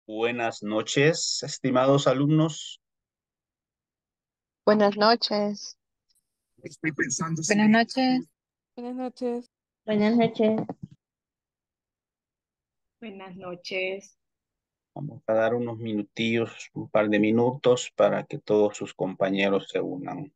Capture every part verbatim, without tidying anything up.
Buenas noches, estimados alumnos. Buenas noches. Estoy pensando si... Buenas noches. Buenas noches. Buenas noches. Buenas noches. Vamos a dar unos minutillos, un par de minutos para que todos sus compañeros se unan.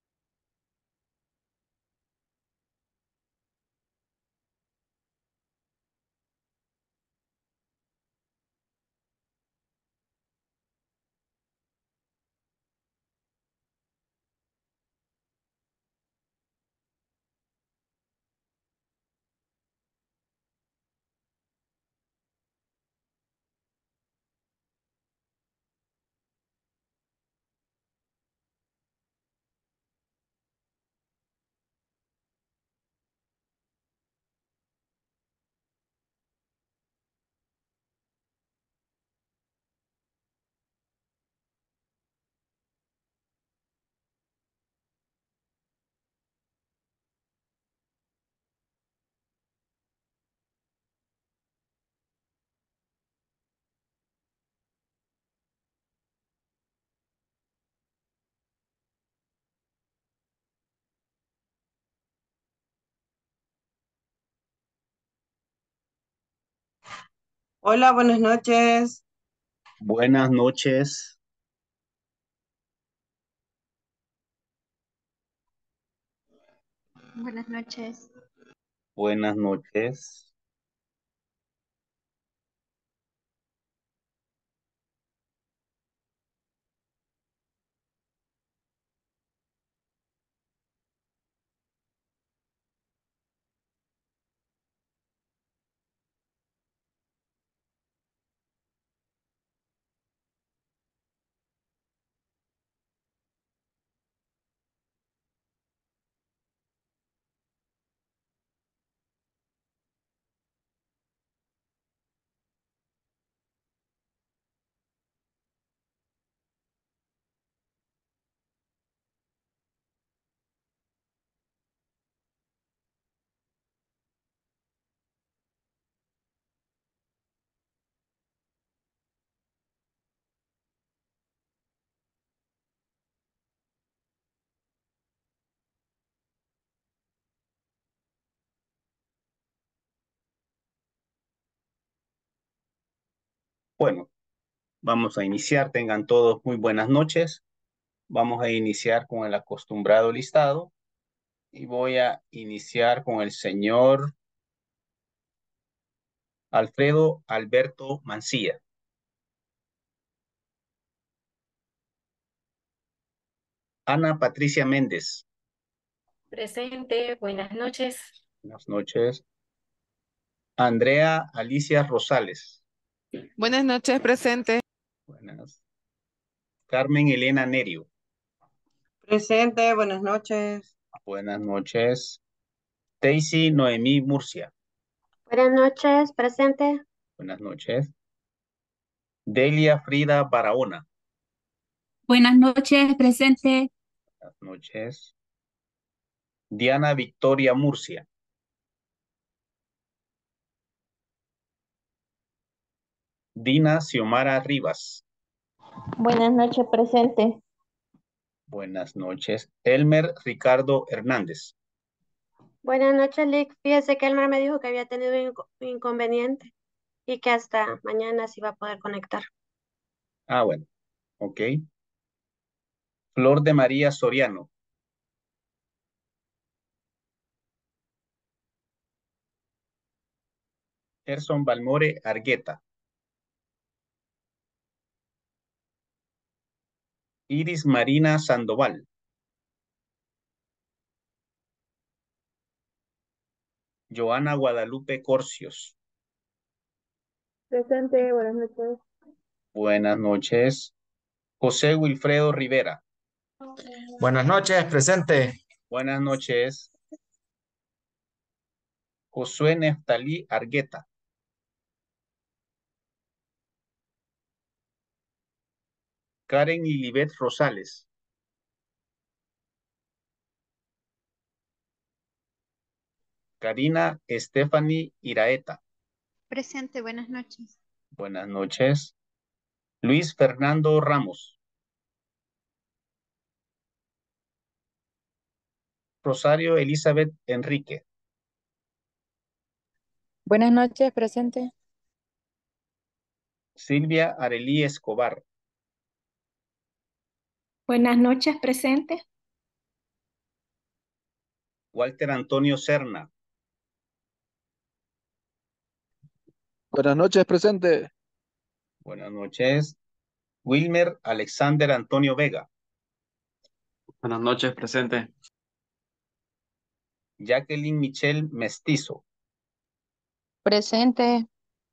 Hola, buenas noches. Buenas noches. Buenas noches. Buenas noches. Bueno, vamos a iniciar. Tengan todos muy buenas noches. Vamos a iniciar con el acostumbrado listado y voy a iniciar con el señor Alfredo Alberto Mancilla. Ana Patricia Méndez. Presente, buenas noches. Buenas noches. Andrea Alicia Rosales. Buenas noches, presente. Buenas. Carmen Elena Nerio. Presente, buenas noches. Buenas noches. Daisy Noemí Murcia. Buenas noches, presente. Buenas noches. Delia Frida Barahona. Buenas noches, presente. Buenas noches. Diana Victoria Murcia. Dina Xiomara Rivas. Buenas noches, presente. Buenas noches. Elmer Ricardo Hernández. Buenas noches, Lick. Fíjese que Elmer me dijo que había tenido un inco- inconveniente y que hasta mañana se iba a poder conectar. Ah, bueno. Ok. Flor de María Soriano. Gerson Balmore Argueta. Iris Marina Sandoval. Joana Guadalupe Corcios. Presente, buenas noches. Buenas noches. José Wilfredo Rivera. Buenas noches, presente. Buenas noches. Josué Neftalí Argueta. Karen Ilibet Rosales. Karina Stephanie Iraeta. Presente, buenas noches. Buenas noches. Luis Fernando Ramos. Rosario Elizabeth Enrique. Buenas noches, presente. Silvia Arelí Escobar. Buenas noches, presente. Walter Antonio Serna. Buenas noches, presente. Buenas noches. Wilmer Alexander Antonio Vega. Buenas noches, presente. Jacqueline Michelle Mestizo. Presente.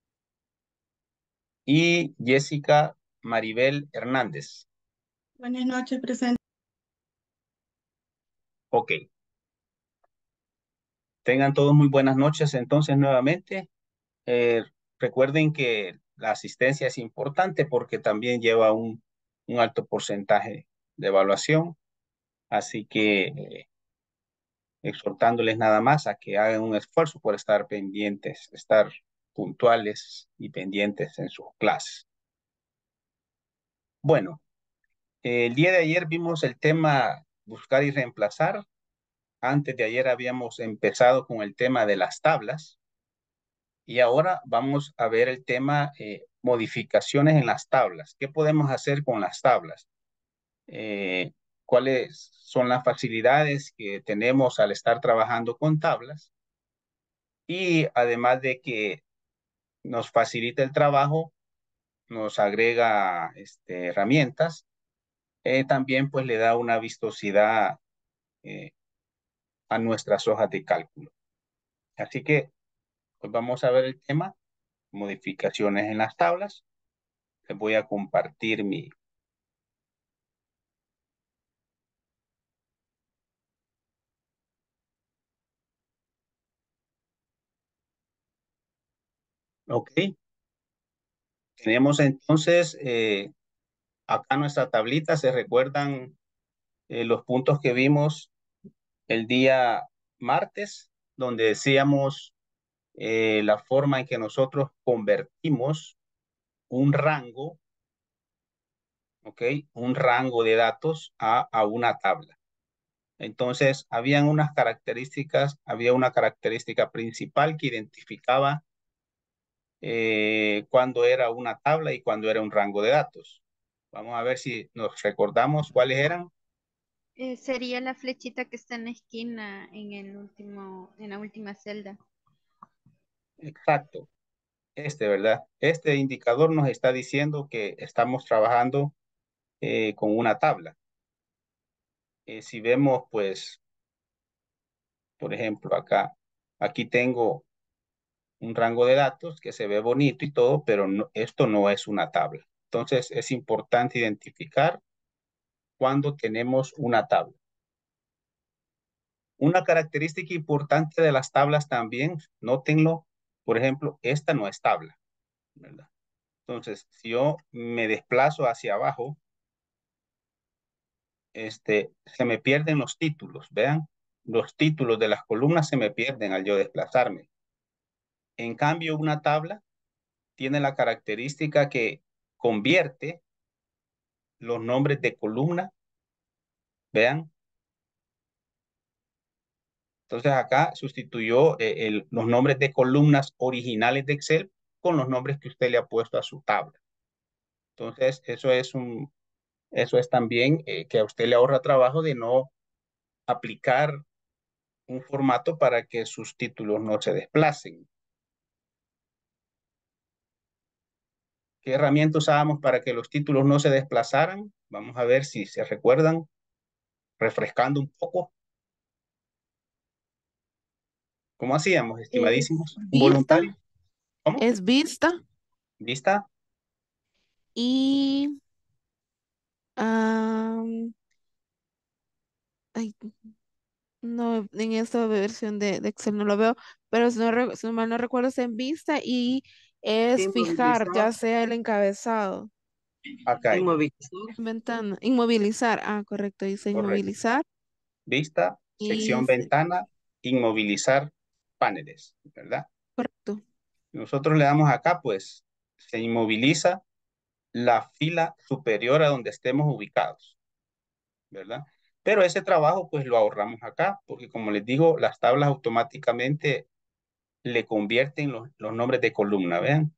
Y Jessica Maribel Hernández. Buenas noches, presente. Ok. Tengan todos muy buenas noches entonces nuevamente. Eh, recuerden que la asistencia es importante porque también lleva un, un alto porcentaje de evaluación. Así que eh, exhortándoles nada más a que hagan un esfuerzo por estar pendientes, estar puntuales y pendientes en sus clases. Bueno, eh, el día de ayer vimos el tema buscar y reemplazar. Antes de ayer habíamos empezado con el tema de las tablas. Y ahora vamos a ver el tema eh, modificaciones en las tablas. ¿Qué podemos hacer con las tablas? Eh, ¿Cuáles son las facilidades que tenemos al estar trabajando con tablas? Y además de que nos facilita el trabajo, nos agrega este, herramientas, eh, también pues le da una vistosidad eh, a nuestras hojas de cálculo. Así que pues vamos a ver el tema, modificaciones en las tablas. Les voy a compartir mi, ok. Tenemos entonces eh, acá nuestra tablita, se recuerdan eh, los puntos que vimos el día martes, donde decíamos eh, la forma en que nosotros convertimos un rango, ok, un rango de datos a, a una tabla. Entonces, habían unas características, había una característica principal que identificaba eh, cuándo era una tabla y cuándo era un rango de datos. Vamos a ver si nos recordamos cuáles eran. Eh, sería la flechita que está en la esquina en el último, en la última celda. Exacto. Este, ¿verdad? Este indicador nos está diciendo que estamos trabajando eh, con una tabla. Eh, si vemos, pues, por ejemplo, acá, aquí tengo un rango de datos que se ve bonito y todo, pero no, esto no es una tabla. Entonces, es importante identificar cuando tenemos una tabla. Una característica importante de las tablas también, nótenlo, por ejemplo, esta no es tabla, ¿verdad? Entonces, si yo me desplazo hacia abajo, este, se me pierden los títulos, vean, los títulos de las columnas se me pierden al yo desplazarme. En cambio, una tabla tiene la característica que convierte los nombres de columna, vean. Entonces acá sustituyó eh, el, los nombres de columnas originales de Excel con los nombres que usted le ha puesto a su tabla. Entonces, eso es un, eso es también eh, que a usted le ahorra trabajo de no aplicar un formato para que sus títulos no se desplacen. ¿Qué herramienta usábamos para que los títulos no se desplazaran? Vamos a ver si se recuerdan, refrescando un poco. ¿Cómo hacíamos, Es estimadísimos? ¿Un vista, voluntario? ¿Cómo? es vista ¿Vista? y am, ay, no, en esta versión de, de Excel no lo veo, pero si no, re- si no mal no recuerdo es en vista y es fijar Inmovilizar, ya sea el encabezado, Acá hay, inmovilizar. ventana, inmovilizar, ah, correcto, dice correcto. inmovilizar Vista, y sección se- ventana, inmovilizar paneles, ¿verdad? correcto, Nosotros le damos acá, pues, se inmoviliza la fila superior a donde estemos ubicados, ¿verdad? Pero ese trabajo pues lo ahorramos acá, porque como les digo, las tablas automáticamente le convierten los, los nombres de columna, ¿vean?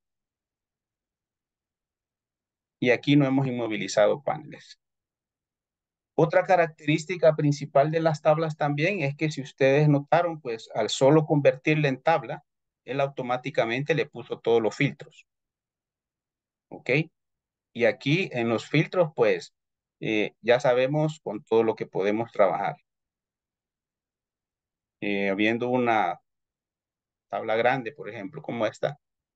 Y aquí no hemos inmovilizado paneles. Otra característica principal de las tablas también es que si ustedes notaron, pues al solo convertirla en tabla, él automáticamente le puso todos los filtros. ¿Ok? Y aquí en los filtros, pues eh, ya sabemos con todo lo que podemos trabajar. Eh, viendo una tabla grande, por ejemplo, como esta.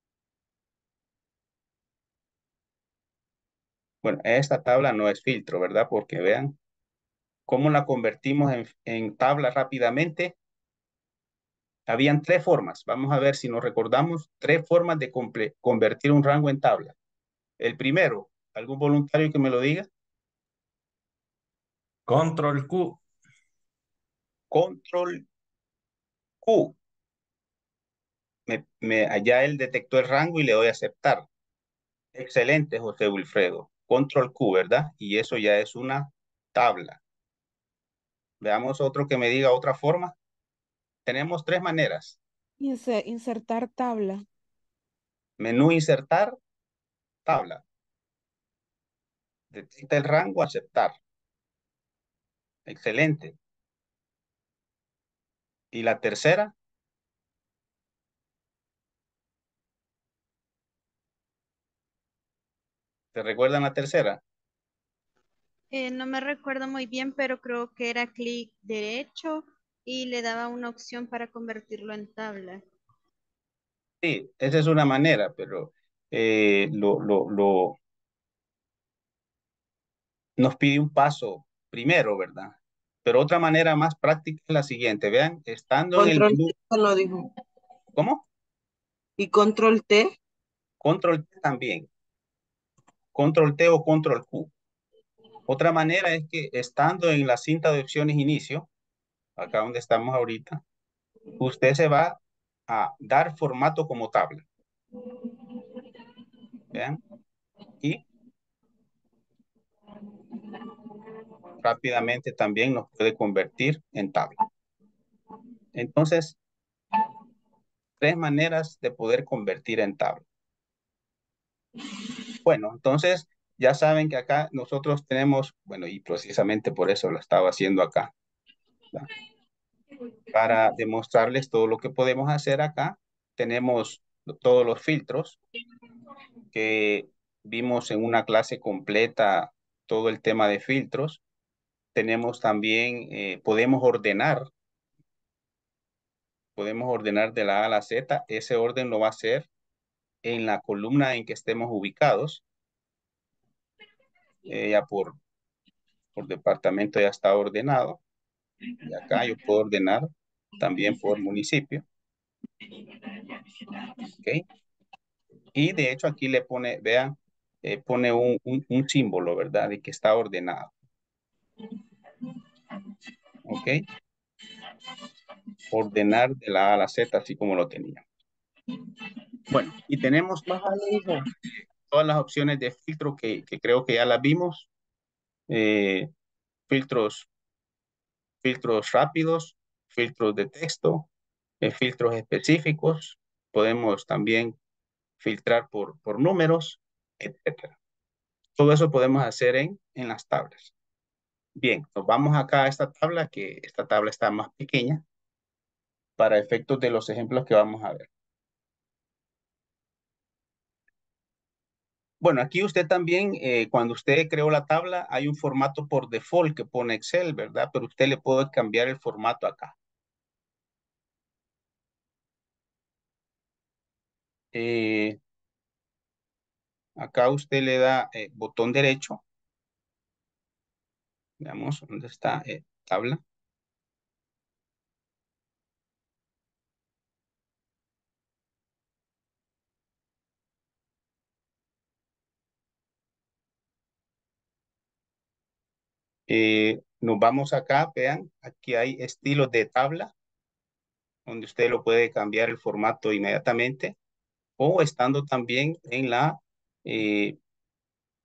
Bueno, esta tabla no es filtro, ¿verdad? Porque vean cómo la convertimos en, en tabla rápidamente. Habían tres formas. Vamos a ver si nos recordamos. Tres formas de convertir un rango en tabla. El primero, ¿algún voluntario que me lo diga? Control Q. Control Q. Me, me, allá él detectó el rango y le doy a aceptar. Excelente, José Wilfredo. Control Q, ¿verdad? Y eso ya es una tabla. Veamos otro que me diga otra forma. Tenemos tres maneras. Inse- Insertar tabla. Menú insertar, tabla. Detecta el rango, aceptar. Excelente. Y la tercera, ¿te recuerdan la tercera? Eh, no me recuerdo muy bien, pero creo que era clic derecho y le daba una opción para convertirlo en tabla. Sí, esa es una manera, pero eh, lo, lo, lo, nos pide un paso primero, ¿verdad? Pero otra manera más práctica es la siguiente. Vean, estando en el Control menú. T lo dijo. ¿Cómo? ¿Y control T? Control T también. Control T o control Q. Otra manera es que estando en la cinta de opciones inicio, acá donde estamos ahorita, usted se va a dar formato como tabla. Vean. Y rápidamente también nos puede convertir en tabla. Entonces, tres maneras de poder convertir en tabla. Bueno, entonces ya saben que acá nosotros tenemos, bueno, y precisamente por eso lo estaba haciendo acá, ¿verdad? Para demostrarles todo lo que podemos hacer acá. Tenemos todos los filtros que vimos en una clase completa, todo el tema de filtros. Tenemos también, eh, podemos ordenar, podemos ordenar de la A a la Z. Ese orden lo va a hacer en la columna en que estemos ubicados. Eh, ya por, por departamento ya está ordenado. Y acá yo puedo ordenar también por municipio. ¿Ok? Y de hecho aquí le pone, vean, eh, pone un, un, un símbolo, ¿verdad? De que está ordenado. ¿Ok? Ordenar de la A a la Z, así como lo tenía. Bueno, y tenemos más todas las opciones de filtro que, que creo que ya las vimos. Eh, filtros, filtros rápidos, filtros de texto, eh, filtros específicos. Podemos también filtrar por, por números, etcétera. Todo eso podemos hacer en, en las tablas. Bien, nos vamos acá a esta tabla, que esta tabla está más pequeña para efectos de los ejemplos que vamos a ver. Bueno, aquí usted también, eh, cuando usted creó la tabla, hay un formato por default que pone Excel, ¿verdad? Pero usted le puede cambiar el formato acá. Eh, acá usted le da eh, botón derecho. Veamos dónde está eh, tabla. Eh, nos vamos acá, vean, aquí hay estilos de tabla, donde usted lo puede cambiar el formato inmediatamente, o estando también en la, eh,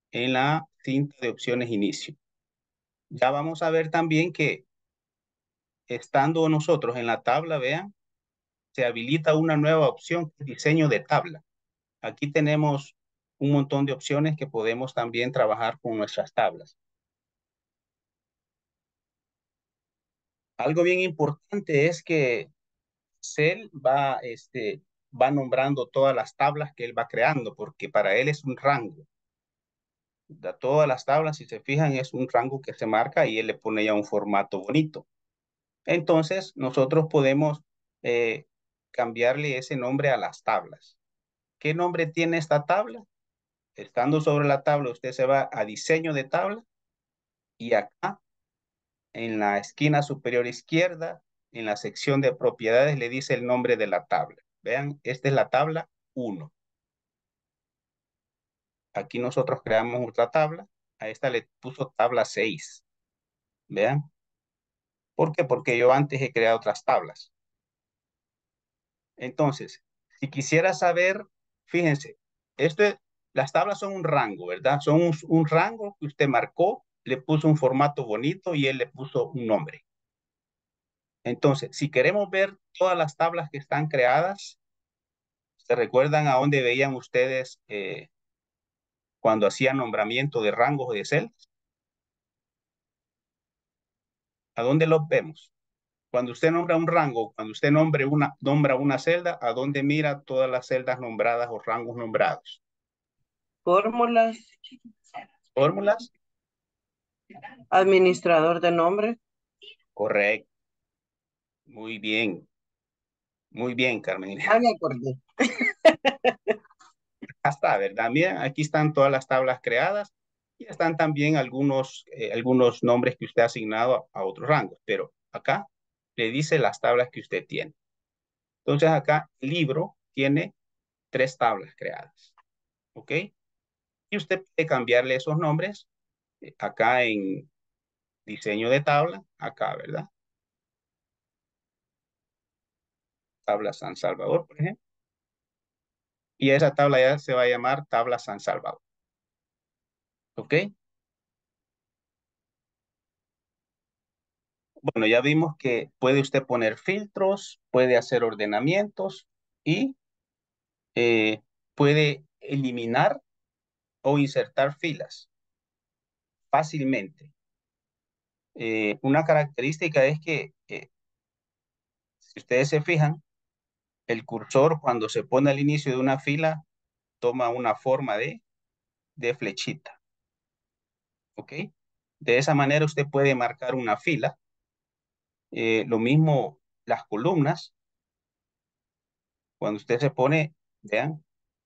en la cinta de opciones inicio. Ya vamos a ver también que estando nosotros en la tabla, vean, se habilita una nueva opción, diseño de tabla. Aquí tenemos un montón de opciones que podemos también trabajar con nuestras tablas. Algo bien importante es que Excel va, este, va nombrando todas las tablas que él va creando, porque para él es un rango. De todas las tablas, si se fijan, es un rango que se marca y él le pone ya un formato bonito. Entonces, nosotros podemos eh, cambiarle ese nombre a las tablas. ¿Qué nombre tiene esta tabla? Estando sobre la tabla, usted se va a diseño de tabla y acá en la esquina superior izquierda, en la sección de propiedades, le dice el nombre de la tabla. Vean, esta es la tabla uno. Aquí nosotros creamos otra tabla. A esta le puso tabla seis. Vean. ¿Por qué? Porque yo antes he creado otras tablas. Entonces, si quisiera saber, fíjense, esto es, las tablas son un rango, ¿verdad? Son un, un rango que usted marcó, le puso un formato bonito y él le puso un nombre. Entonces, si queremos ver todas las tablas que están creadas, ¿se recuerdan a dónde veían ustedes eh, cuando hacían nombramiento de rangos de celdas? ¿A dónde los vemos? Cuando usted nombra un rango, cuando usted nombre una, nombra una celda, ¿a dónde mira todas las celdas nombradas o rangos nombrados? Fórmulas. ¿Fórmulas? Administrador de nombre. Correcto. Muy bien. Muy bien, Carmen. Ah, me acordé. Hasta, ¿verdad? Miren, aquí están todas las tablas creadas y están también algunos, eh, algunos nombres que usted ha asignado a, a otros rangos, pero acá le dice las tablas que usted tiene. Entonces acá el libro tiene tres tablas creadas, ¿ok? Y usted puede cambiarle esos nombres eh, acá en diseño de tabla, acá, ¿verdad? Tabla San Salvador, por ejemplo. Y esa tabla ya se va a llamar tabla San Salvador. ¿Ok? Bueno, ya vimos que puede usted poner filtros, puede hacer ordenamientos y eh, puede eliminar o insertar filas fácilmente. Eh, una característica es que, eh, si ustedes se fijan, el cursor cuando se pone al inicio de una fila toma una forma de, de flechita. ¿Ok? De esa manera usted puede marcar una fila. Eh, lo mismo las columnas. Cuando usted se pone, vean,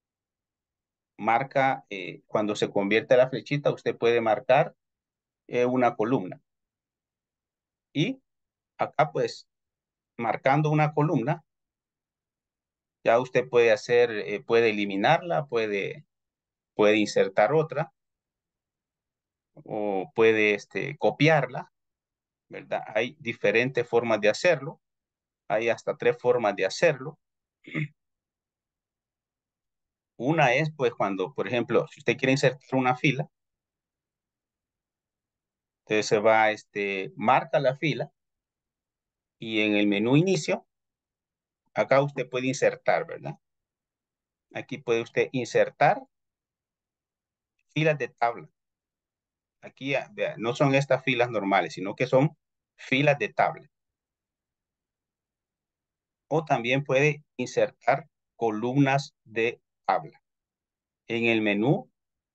marca, eh, cuando se convierte la flechita, usted puede marcar eh, una columna. Y acá pues, marcando una columna, ya usted puede hacer, eh, puede eliminarla, puede, puede insertar otra, o puede este, copiarla, ¿verdad? Hay diferentes formas de hacerlo. Hay hasta tres formas de hacerlo. Una es, pues, cuando, por ejemplo, si usted quiere insertar una fila, entonces se va, este, marca la fila y en el menú inicio, acá usted puede insertar, ¿verdad? Aquí puede usted insertar filas de tabla. Aquí, vea, no son estas filas normales, sino que son filas de tabla. O también puede insertar columnas de tabla. En el menú,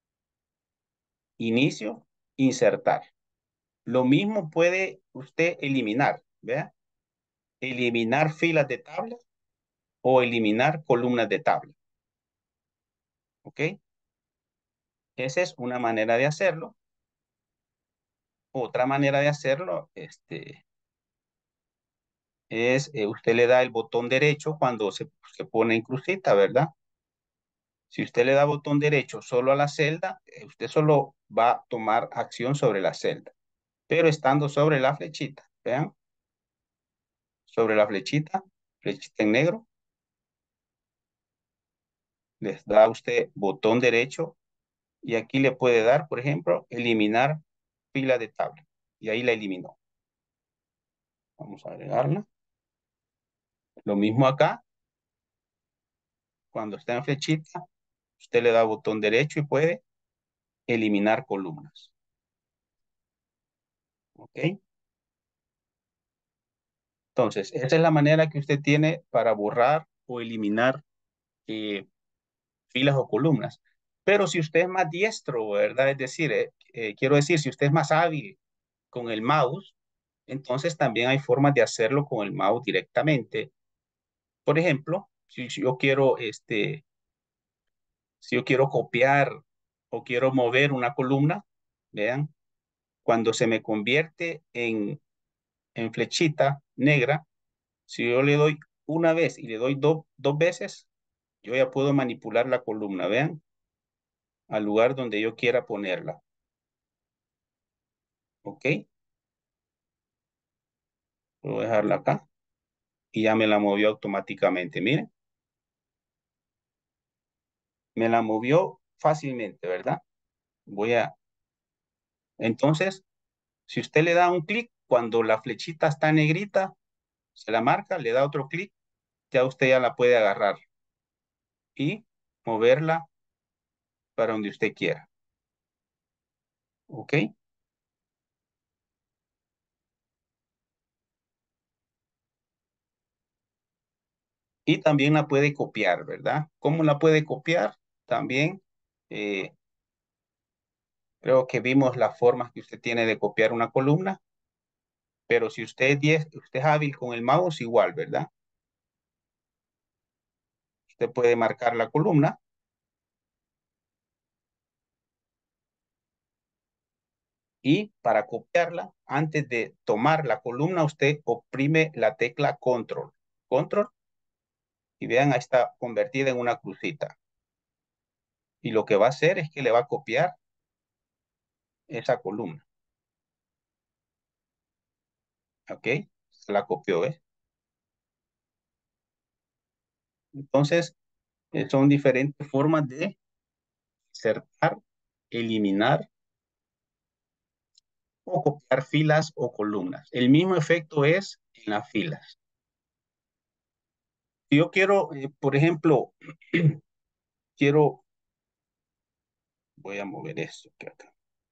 inicio, insertar. Lo mismo puede usted eliminar, ¿vea? Eliminar filas de tabla o eliminar columnas de tabla. ¿Ok? Esa es una manera de hacerlo. Otra manera de hacerlo, este, es, eh, usted le da el botón derecho cuando se, se pone en crucita, ¿verdad? Si usted le da botón derecho solo a la celda, eh, usted solo va a tomar acción sobre la celda. Pero estando sobre la flechita, vean, sobre la flechita, flechita en negro, les da usted botón derecho Y aquí le puede dar, por ejemplo, eliminar fila de tabla. Y ahí la eliminó. Vamos a agregarla. Lo mismo acá. Cuando está en flechita, usted le da botón derecho y puede eliminar columnas. ¿Ok? Entonces, esa es la manera que usted tiene para borrar o eliminar eh, filas o columnas. Pero si usted es más diestro, ¿verdad? Es decir, eh, eh, quiero decir, si usted es más hábil con el mouse, entonces también hay formas de hacerlo con el mouse directamente. Por ejemplo, si, si yo quiero, este, si yo quiero copiar o quiero mover una columna, vean, cuando se me convierte en, en flechita negra, si yo le doy una vez y le doy do, dos veces, yo ya puedo manipular la columna, vean, al lugar donde yo quiera ponerla. ¿Ok? Voy a dejarla acá y ya me la movió automáticamente. Miren, me la movió fácilmente, ¿verdad? Voy a... Entonces, si usted le da un clic, cuando la flechita está negrita, se la marca, le da otro clic, ya usted ya la puede agarrar y moverla para donde usted quiera. ¿Ok? Y también la puede copiar, ¿verdad? ¿Cómo la puede copiar? También eh, creo que vimos las formas que usted tiene de copiar una columna, pero si usted es, diez, usted es hábil con el mouse, igual, ¿verdad? Usted puede marcar la columna y para copiarla, antes de tomar la columna, usted oprime la tecla control. Control, y vean, ahí está convertida en una crucita. Y lo que va a hacer es que le va a copiar esa columna. ¿Ok? Se la copió, ¿ves? Entonces, eh, son diferentes formas de insertar, eliminar o copiar filas o columnas. El mismo efecto es en las filas. Si yo quiero, eh, por ejemplo, quiero, voy a mover esto que acá.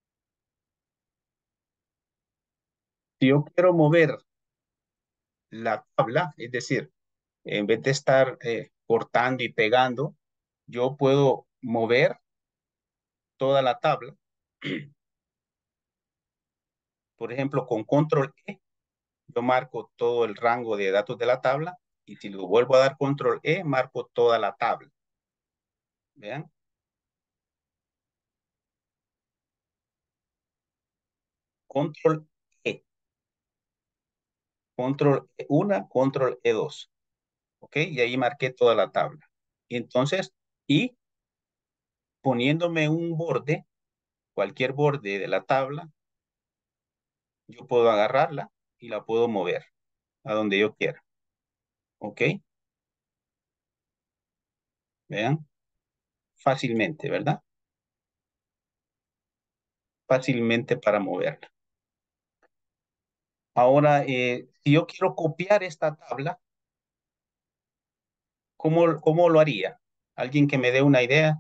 Si yo quiero mover la tabla, es decir, en vez de estar eh, cortando y pegando, yo puedo mover toda la tabla. Por ejemplo, con control E, yo marco todo el rango de datos de la tabla y si lo vuelvo a dar control E, marco toda la tabla. Vean. Control E. Control E uno, control E dos. ¿Ok? Y ahí marqué toda la tabla. Y entonces, y poniéndome un borde, cualquier borde de la tabla, yo puedo agarrarla y la puedo mover a donde yo quiera. ¿Ok? Vean. Fácilmente, ¿verdad? Fácilmente para moverla. Ahora, eh, si yo quiero copiar esta tabla, ¿cómo, cómo lo haría? ¿Alguien que me dé una idea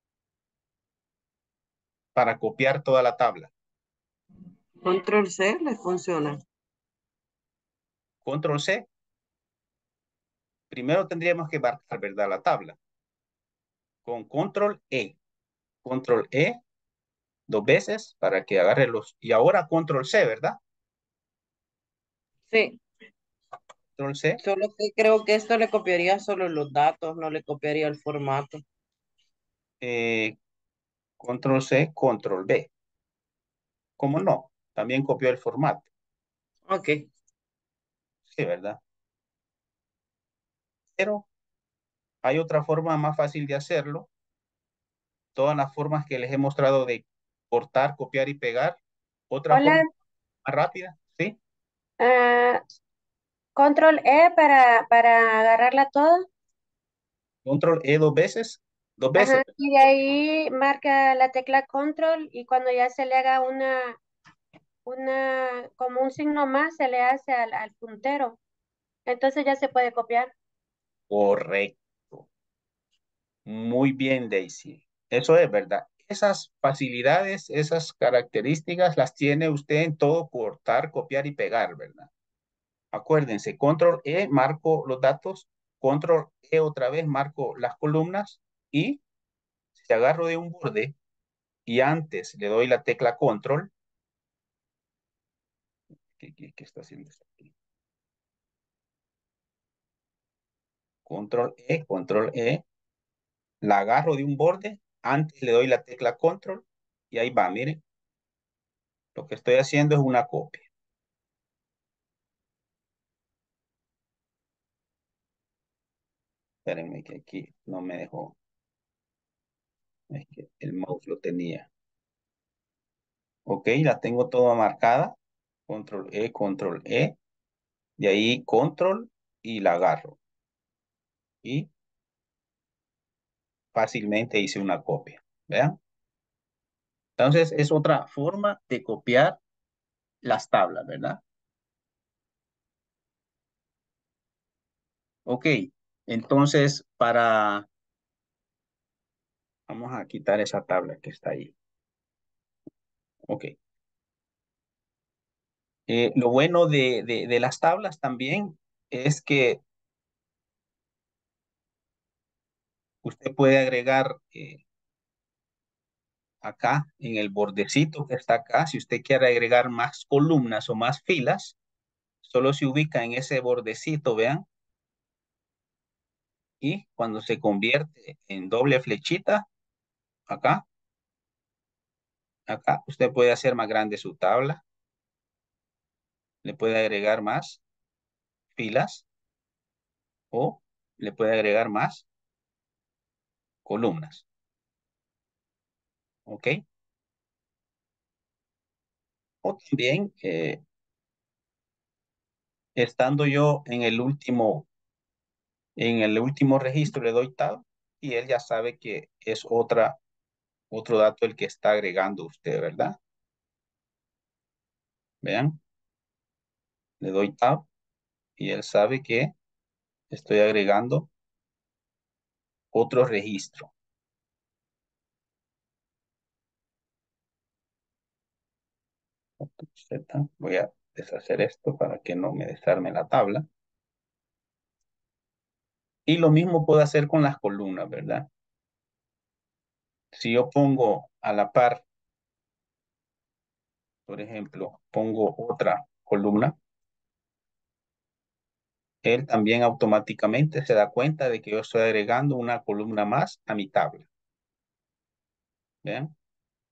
para copiar toda la tabla? Control C le funciona. Control C. Primero tendríamos que marcar, ¿verdad? La tabla. Con control E. Control E dos veces para que agarre los... Y ahora control C, ¿verdad? Sí. Control C. Solo que creo que esto le copiaría solo los datos, no le copiaría el formato. Eh, control C, control V. ¿Cómo no? También copió el formato. Ok. Sí, ¿verdad? Pero hay otra forma más fácil de hacerlo. Todas las formas que les he mostrado de cortar, copiar y pegar. Otra Hola, forma más rápida, ¿sí? ah, control E para, para agarrarla toda. Control E dos veces. dos veces. Ajá, y de ahí marca la tecla control y cuando ya se le haga una, una, como un signo más, se le hace al, al puntero. Entonces ya se puede copiar. Correcto. Muy bien, Daisy. Eso es verdad. Esas facilidades, esas características las tiene usted en todo cortar, copiar y pegar, ¿verdad? Acuérdense, control E, marco los datos, control E otra vez, marco las columnas y si agarro de un borde y antes le doy la tecla control, ¿qué, qué, qué está haciendo esto aquí? Control E, control E, la agarro de un borde, antes le doy la tecla control y ahí va, miren. Lo que estoy haciendo es una copia. Espérenme que aquí no me dejó. Es que el mouse lo tenía. Ok, la tengo toda marcada. Control E, control E. De ahí control y la agarro. Y fácilmente hice una copia. ¿Vean? Entonces es otra forma de copiar las tablas, ¿verdad? Ok, entonces para... Vamos a quitar esa tabla que está ahí. Ok. Eh, lo bueno de, de, de las tablas también es que usted puede agregar eh, acá en el bordecito que está acá, si usted quiere agregar más columnas o más filas, solo se ubica en ese bordecito, vean, y cuando se convierte en doble flechita, acá, acá, usted puede hacer más grande su tabla, le puede agregar más filas o le puede agregar más columnas, ¿ok? O también, eh, estando yo en el último, en el último registro, le doy tab y él ya sabe que es otra, otro dato el que está agregando usted, ¿verdad? Vean, le doy tab y él sabe que estoy agregando otro registro. Z, voy a deshacer esto para que no me desarme la tabla. Y lo mismo puedo hacer con las columnas, ¿verdad? Si yo pongo a la par, por ejemplo, pongo otra columna, él también automáticamente se da cuenta de que yo estoy agregando una columna más a mi tabla. ¿Vean?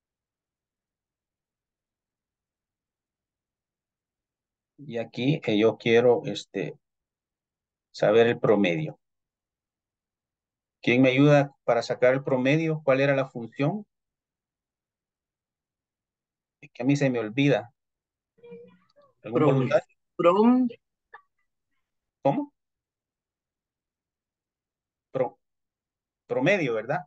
Y aquí eh, yo quiero este, saber el promedio. ¿Quién me ayuda para sacar el promedio? ¿Cuál era la función? Es que a mí se me olvida. ¿Algún Prom, voluntario? prom, ¿Cómo? Pro, promedio, ¿verdad?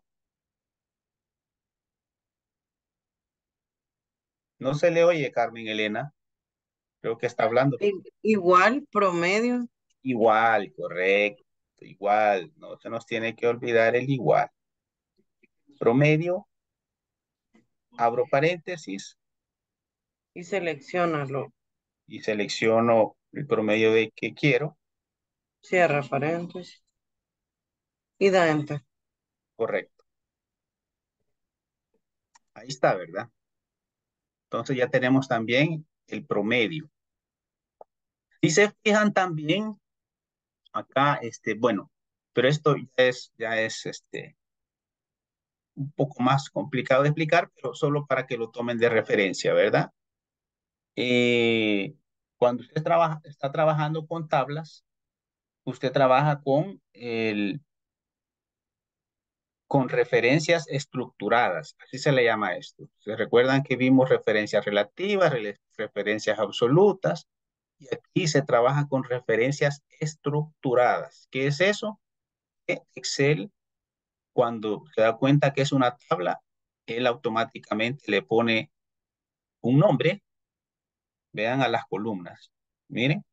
No se le oye, Carmen Elena. Creo que está hablando. i- igual, promedio. Igual, correcto. Igual. No se nos tiene que olvidar el igual. Promedio. Abro paréntesis. Y seleccionalo. Y selecciono el promedio de que quiero. Cierra paréntesis. Y da enter. Correcto. Ahí está, ¿verdad? Entonces ya tenemos también el promedio. Si se fijan también acá, este, bueno, pero esto ya es, ya es este, un poco más complicado de explicar, pero solo para que lo tomen de referencia, ¿verdad? Eh, cuando usted trabaja, está trabajando con tablas, usted trabaja con, el, con referencias estructuradas, así se le llama esto. ¿Se recuerdan que vimos referencias relativas, re- referencias absolutas? Y aquí se trabaja con referencias estructuradas. ¿Qué es eso? Que Excel cuando se da cuenta que es una tabla, él automáticamente le pone un nombre. Vean a las columnas. Miren.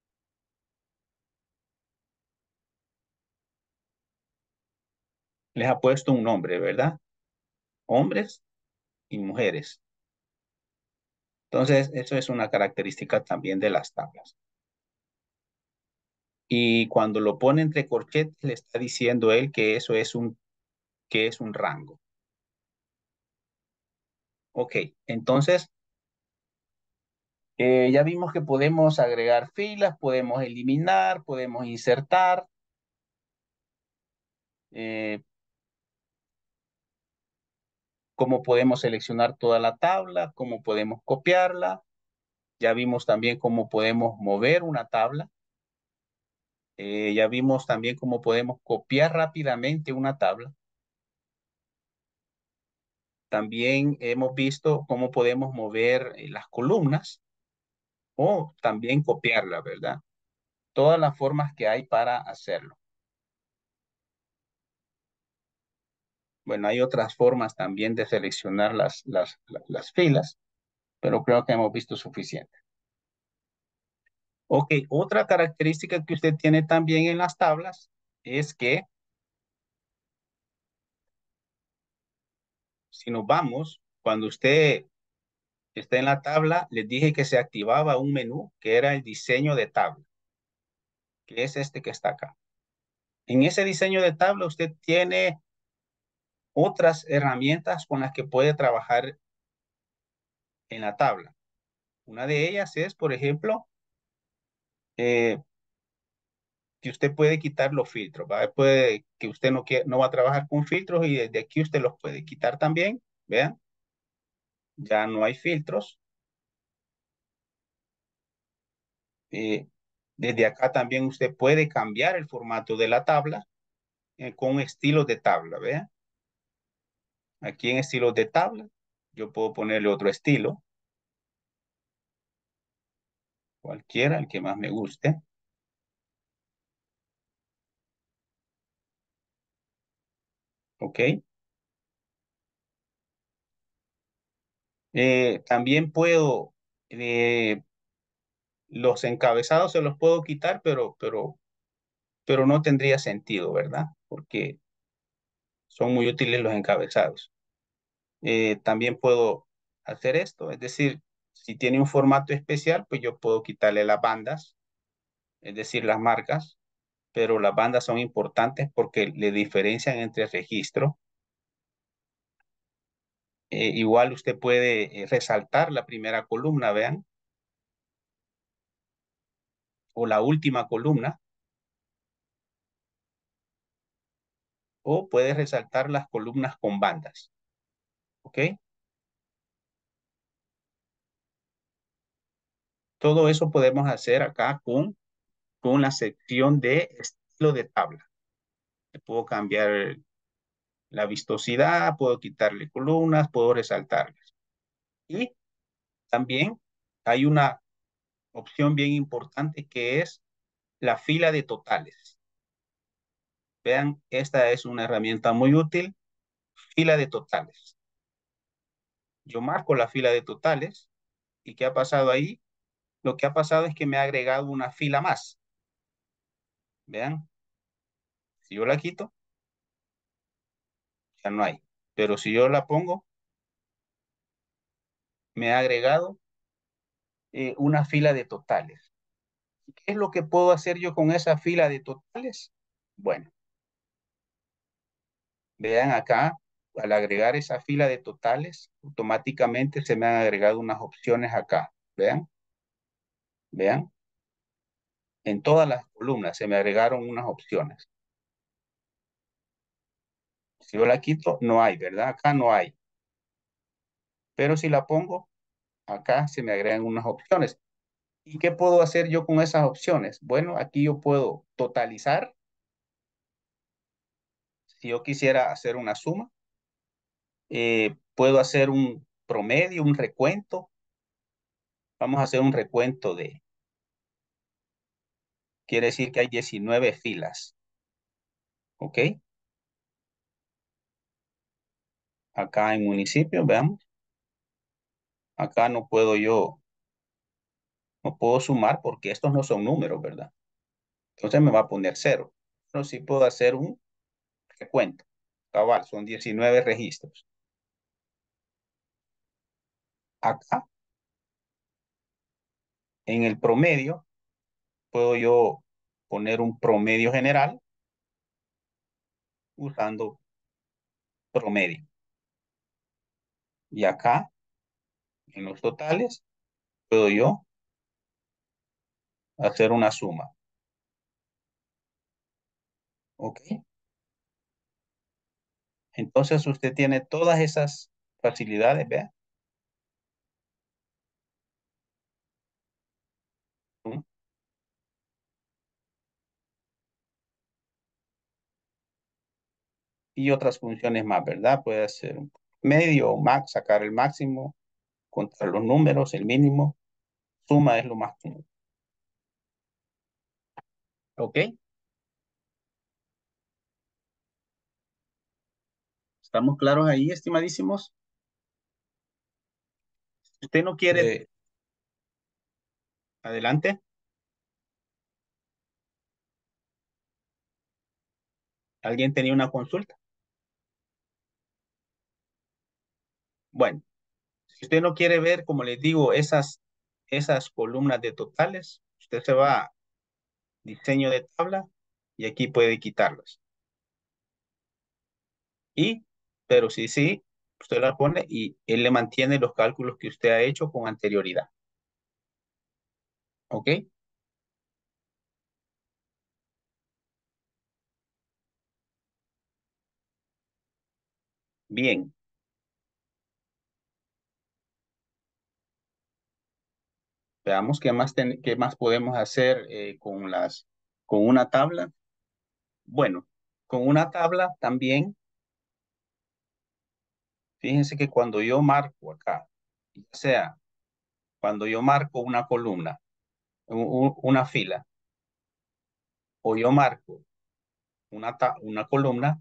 Les ha puesto un nombre, ¿verdad? Hombres y mujeres. Entonces, eso es una característica también de las tablas. Y cuando lo pone entre corchetes, le está diciendo él que eso es un, que es un rango. Ok, entonces, eh, ya vimos que podemos agregar filas, podemos eliminar, podemos insertar. Eh, cómo podemos seleccionar toda la tabla, cómo podemos copiarla. Ya vimos también cómo podemos mover una tabla. Eh, ya vimos también cómo podemos copiar rápidamente una tabla. También hemos visto cómo podemos mover eh, las columnas o también copiarla, ¿verdad? Todas las formas que hay para hacerlo. Bueno, hay otras formas también de seleccionar las, las, las filas, pero creo que hemos visto suficiente. Ok, otra característica que usted tiene también en las tablas es que si nos vamos, cuando usted está en la tabla, les dije que se activaba un menú que era el diseño de tabla, que es este que está acá. En ese diseño de tabla usted tiene otras herramientas con las que puede trabajar en la tabla. Una de ellas es, por ejemplo, eh, que usted puede quitar los filtros, ¿va? Puede que usted no, quiere, no va a trabajar con filtros y desde aquí usted los puede quitar también, vean. Ya no hay filtros. Eh, desde acá también usted puede cambiar el formato de la tabla eh, con estilos de tabla, vean. Aquí en estilos de tabla, yo puedo ponerle otro estilo. Cualquiera, el que más me guste. Ok. Eh, también puedo, eh, los encabezados se los puedo quitar, pero, pero, pero no tendría sentido, ¿verdad? Porque son muy útiles los encabezados. Eh, también puedo hacer esto, es decir, si tiene un formato especial, pues yo puedo quitarle las bandas, es decir, las marcas, pero las bandas son importantes porque le diferencian entre registro. Eh, igual usted puede eh, resaltar la primera columna, vean, o la última columna, o puede resaltar las columnas con bandas. ¿Ok? Todo eso podemos hacer acá con, con la sección de estilo de tabla. Le puedo cambiar la vistosidad, puedo quitarle columnas, puedo resaltarlas. Y también hay una opción bien importante que es la fila de totales. Vean, esta es una herramienta muy útil, fila de totales. Yo marco la fila de totales y ¿qué ha pasado ahí? Lo que ha pasado es que me ha agregado una fila más. Vean, si yo la quito, ya no hay. Pero si yo la pongo, me ha agregado eh, una fila de totales. ¿Qué es lo que puedo hacer yo con esa fila de totales? Bueno, vean acá, al agregar esa fila de totales, automáticamente se me han agregado unas opciones acá. Vean, vean. En todas las columnas se me agregaron unas opciones. Si yo la quito, no hay, ¿verdad? Acá no hay. Pero si la pongo, acá se me agregan unas opciones. ¿Y qué puedo hacer yo con esas opciones? Bueno, aquí yo puedo totalizar. Si yo quisiera hacer una suma, eh, puedo hacer un promedio, un recuento. Vamos a hacer un recuento de, quiere decir que hay diecinueve filas. ¿Ok? acá en municipio, veamos. Acá no puedo yo, no puedo sumar porque estos no son números, ¿verdad? Entonces me va a poner cero. Pero sí puedo hacer un recuento. Cabal, son diecinueve registros. Acá, en el promedio, puedo yo poner un promedio general usando promedio. Y acá, en los totales, puedo yo hacer una suma. ¿Ok? Entonces usted tiene todas esas facilidades, vea. ¿Mm? Y otras funciones más, ¿verdad? Puede hacer un medio, max, sacar el máximo, contra los números, el mínimo. Suma es lo más común. ¿Ok? ¿Estamos claros ahí, estimadísimos? Si usted no quiere, Eh, adelante. ¿Alguien tenía una consulta? Bueno, si usted no quiere ver, como les digo, esas, esas columnas de totales, usted se va a diseño de tabla y aquí puede quitarlas. Y, pero sí, sí, usted la pone y él le mantiene los cálculos que usted ha hecho con anterioridad. ¿Ok? Bien. Veamos qué más, ten- qué más podemos hacer eh, con las, con una tabla. Bueno, con una tabla también, fíjense que cuando yo marco acá, ya sea cuando yo marco una columna, u- u- una fila, o yo marco una, ta- una columna,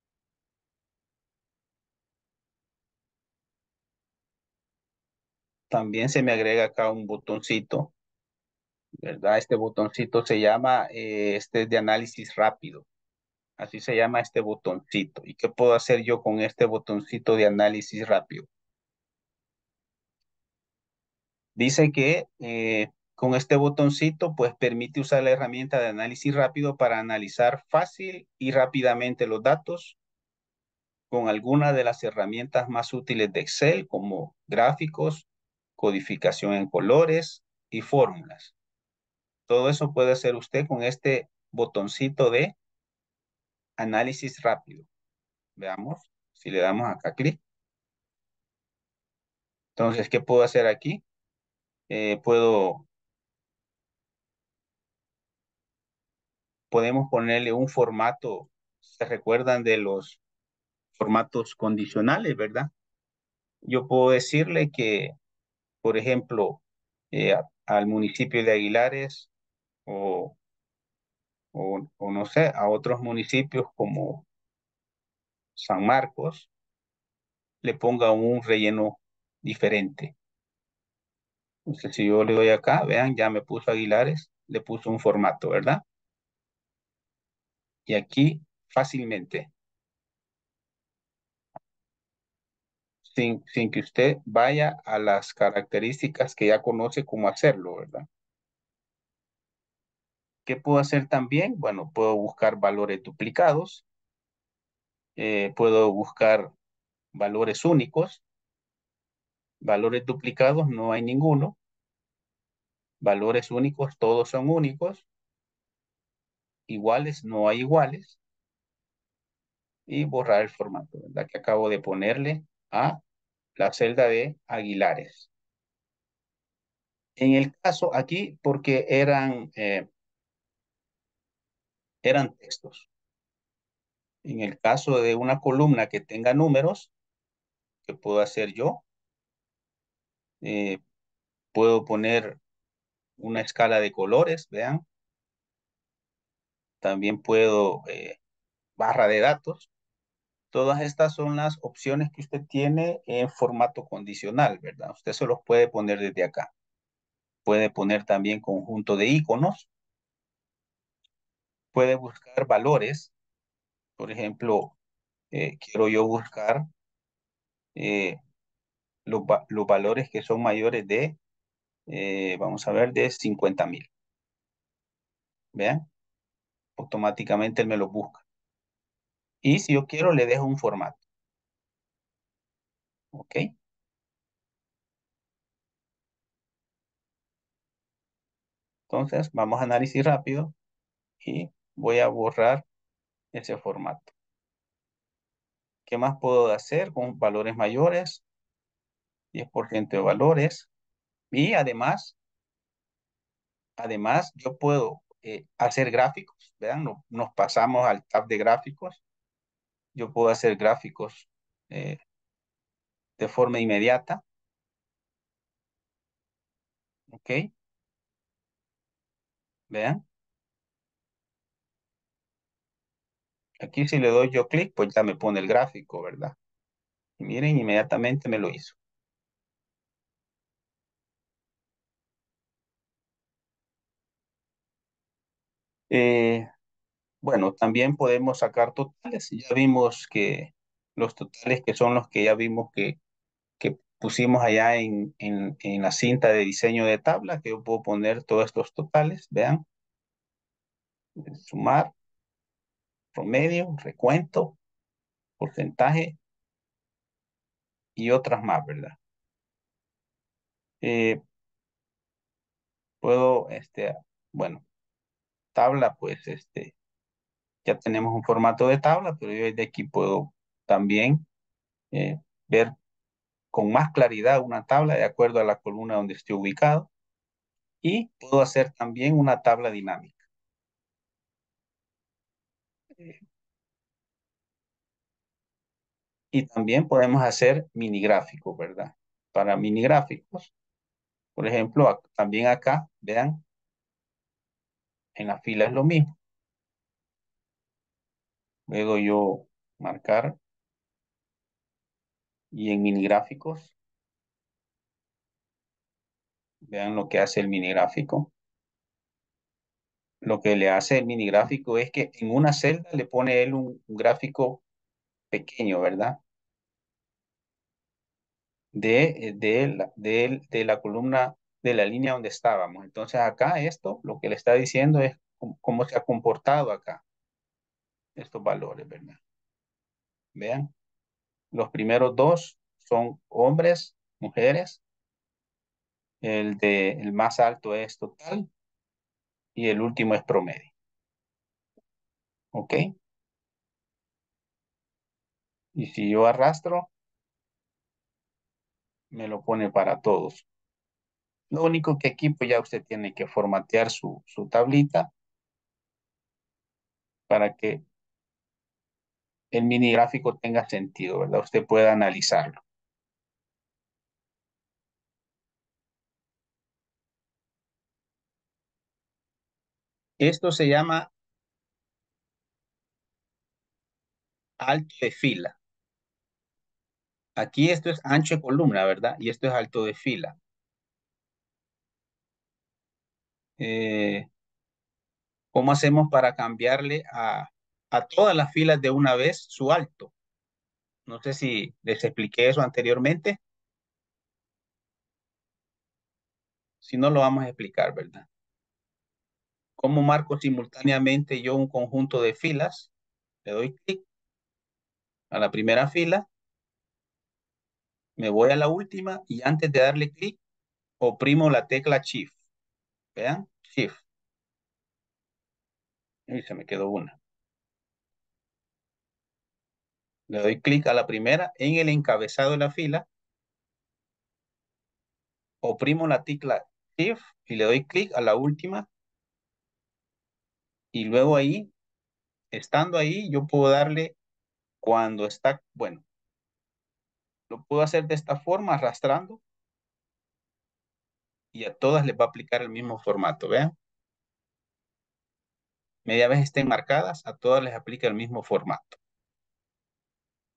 también se me agrega acá un botoncito, ¿verdad? Este botoncito se llama, eh, este es de análisis rápido. Así se llama este botoncito. ¿Y qué puedo hacer yo con este botoncito de análisis rápido? Dice que eh, con este botoncito, pues permite usar la herramienta de análisis rápido para analizar fácil y rápidamente los datos con alguna de las herramientas más útiles de Excel, como gráficos, codificación en colores y fórmulas. Todo eso puede hacer usted con este botoncito de análisis rápido. Veamos si le damos acá clic. Entonces, ¿qué puedo hacer aquí? Eh, puedo, podemos ponerle un formato. ¿Se recuerdan de los formatos condicionales, verdad? Yo puedo decirle que, por ejemplo, eh, a- al municipio de Aguilares o, o, o no sé, a otros municipios como San Marcos, le ponga un relleno diferente. Entonces, si yo le doy acá, vean, ya me puso Aguilares, le puso un formato, ¿verdad? Y aquí fácilmente, sin, sin que usted vaya a las características que ya conoce cómo hacerlo, ¿verdad? ¿Qué puedo hacer también? Bueno, puedo buscar valores duplicados, eh, puedo buscar valores únicos, valores duplicados no hay ninguno, valores únicos todos son únicos, iguales no hay iguales, y borrar el formato, ¿verdad? Que acabo de ponerle a la celda de Aguilares. En el caso aquí, porque eran, eh, eran textos. En el caso de una columna que tenga números, que puedo hacer yo, eh, puedo poner una escala de colores, vean. También puedo, eh, barra de datos, Todas estas son las opciones que usted tiene en formato condicional, ¿verdad? Usted se los puede poner desde acá. Puede poner también conjunto de iconos. Puede buscar valores. Por ejemplo, eh, quiero yo buscar eh, los, va los valores que son mayores de, eh, vamos a ver, de cincuenta mil. Vean, automáticamente él me los busca. Y si yo quiero, le dejo un formato. ¿Ok? Entonces, vamos a análisis rápido y voy a borrar ese formato. ¿Qué más puedo hacer con valores mayores? diez por ciento de valores. Y además, además yo puedo eh, hacer gráficos. Vean, no, nos pasamos al tab de gráficos. Yo puedo hacer gráficos eh, de forma inmediata. ¿Ok? Vean. Aquí si le doy yo clic, pues ya me pone el gráfico, ¿verdad? Y miren, inmediatamente me lo hizo. Eh, bueno, también podemos sacar totales. Ya vimos que los totales que son los que ya vimos que, que pusimos allá en, en, en la cinta de diseño de tabla, que yo puedo poner todos estos totales, vean. Sumar, promedio, recuento, porcentaje y otras más, ¿verdad? Eh, puedo, este, bueno, tabla, pues, este, ya tenemos un formato de tabla, pero yo desde aquí puedo también eh, ver con más claridad una tabla de acuerdo a la columna donde esté ubicado. Y puedo hacer también una tabla dinámica. Eh, y también podemos hacer mini gráficos, ¿verdad? Para mini gráficos, por ejemplo, también acá, vean, en la fila es lo mismo. Luego yo marcar y en mini gráficos, vean lo que hace el mini gráfico. Lo que le hace el mini gráfico es que en una celda le pone él un, un gráfico pequeño, ¿verdad? De, de, la, de, de la columna, de la línea donde estábamos. Entonces acá esto, lo que le está diciendo es cómo, cómo se ha comportado acá estos valores, ¿verdad? Vean, los primeros dos son hombres, mujeres. El, de, el más alto es total y el último es promedio. ¿Ok? Y si yo arrastro, me lo pone para todos. Lo único que aquí pues ya usted tiene que formatear su, su tablita para que el mini gráfico tenga sentido, ¿verdad? Usted pueda analizarlo. Esto se llama alto de fila. Aquí esto es ancho de columna, ¿verdad? Y esto es alto de fila. Eh, ¿Cómo hacemos para cambiarle a, a todas las filas de una vez su alto? No sé si les expliqué eso anteriormente. Si no, lo vamos a explicar, ¿verdad? ¿Cómo marco simultáneamente yo un conjunto de filas? Le doy clic a la primera fila, me voy a la última y antes de darle clic, oprimo la tecla Shift. Vean, Shift. Y se me quedó una. Le doy clic a la primera en el encabezado de la fila, oprimo la tecla Shift y le doy clic a la última. Y luego ahí, estando ahí, yo puedo darle cuando está, bueno, lo puedo hacer de esta forma, arrastrando. Y a todas les va a aplicar el mismo formato, vean. Media vez estén marcadas, a todas les aplica el mismo formato.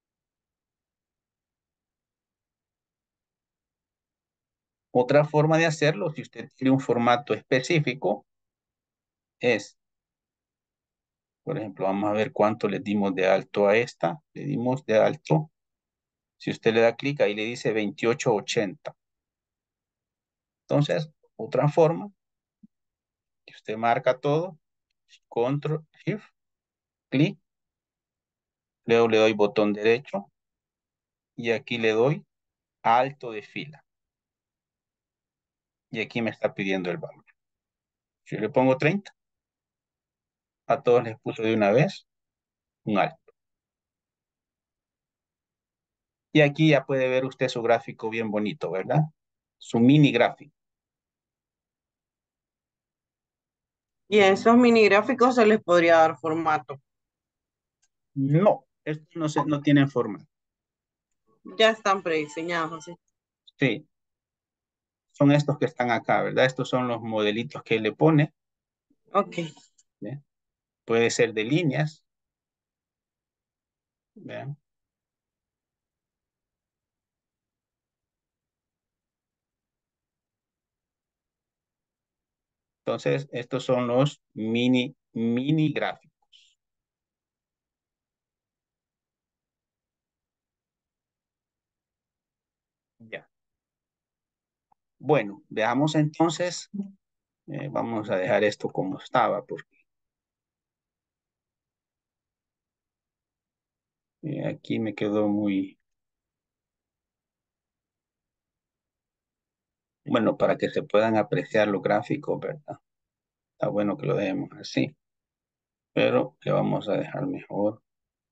Otra forma de hacerlo, si usted tiene un formato específico, es, por ejemplo, vamos a ver cuánto le dimos de alto a esta. Le dimos de alto. Si usted le da clic, ahí le dice veintiocho ochenta. Entonces, otra forma, que usted marca todo, control, shift, clic, luego le doy botón derecho y aquí le doy alto de fila. Y aquí me está pidiendo el valor. Si le pongo treinta, a todos les puso de una vez un alto. Y aquí ya puede ver usted su gráfico bien bonito, ¿verdad? Su mini gráfico. Y a esos mini gráficos se les podría dar formato. No, estos no, se, no tienen forma. Ya están prediseñados así. Sí. Son estos que están acá, ¿verdad? Estos son los modelitos que le pone. Ok. ¿Ve? Puede ser de líneas. Vean. Entonces, estos son los mini, mini gráficos. Ya. Bueno, veamos entonces. Eh, vamos a dejar esto como estaba, porque eh, aquí me quedó muy... Bueno, para que se puedan apreciar los gráficos, ¿verdad? Está bueno que lo dejemos así. Pero le vamos a dejar mejor.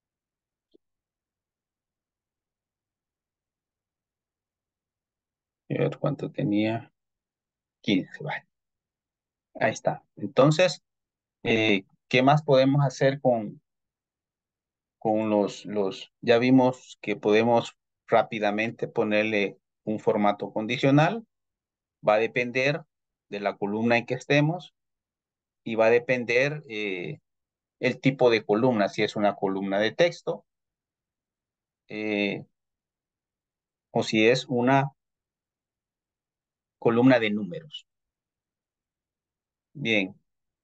A ver cuánto tenía. quince, vale. Ahí está. Entonces, eh, ¿qué más podemos hacer con, con los, los... Ya vimos que podemos rápidamente ponerle un formato condicional. Va a depender de la columna en que estemos y va a depender eh, el tipo de columna, si es una columna de texto eh, o si es una columna de números. Bien.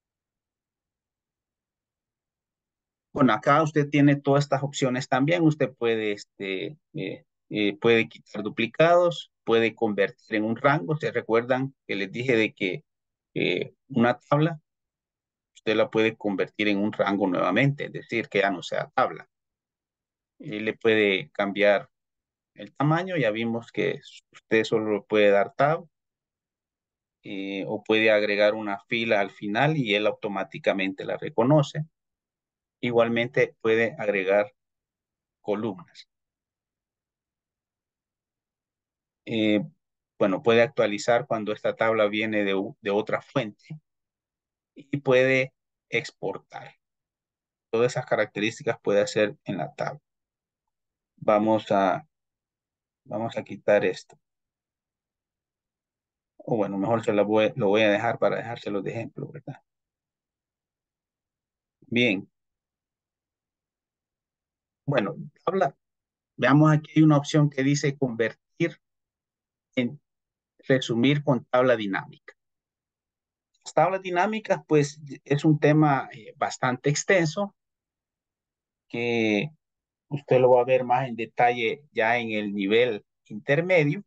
Bueno, acá usted tiene todas estas opciones también. Usted puede, este, eh, eh, puede quitar duplicados, puede convertir en un rango. ¿Se recuerdan que les dije de que eh, una tabla, usted la puede convertir en un rango nuevamente, es decir, que ya no sea tabla? Y le puede cambiar el tamaño. Ya vimos que usted solo le puede dar tab eh, o puede agregar una fila al final y él automáticamente la reconoce. Igualmente puede agregar columnas. Eh, bueno, puede actualizar cuando esta tabla viene de, de otra fuente y puede exportar. Todas esas características puede hacer en la tabla. Vamos a, vamos a quitar esto. O bueno, mejor se lo voy, lo voy a dejar para dejárselo de ejemplo, ¿verdad? Bien. Bueno, tabla. Veamos aquí hay una opción que dice convertir en resumir con tabla dinámica. Las tablas dinámicas, pues, es un tema eh, bastante extenso que usted lo va a ver más en detalle ya en el nivel intermedio.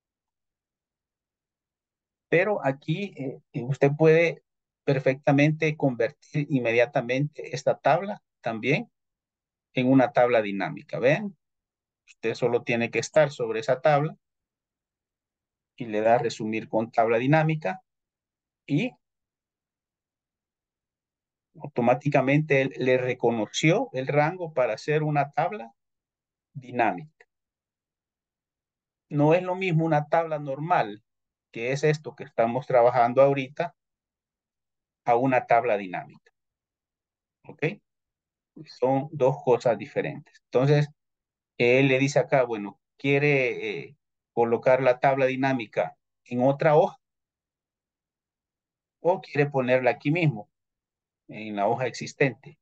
Pero aquí eh, usted puede perfectamente convertir inmediatamente esta tabla también en una tabla dinámica. Vean, usted solo tiene que estar sobre esa tabla y le da resumir con tabla dinámica y automáticamente él le reconoció el rango para hacer una tabla dinámica. No es lo mismo una tabla normal, que es esto que estamos trabajando ahorita, a una tabla dinámica. ¿Ok? Son dos cosas diferentes. Entonces, él le dice acá, bueno, quiere eh, colocar la tabla dinámica en otra hoja o quiere ponerla aquí mismo, en la hoja existente.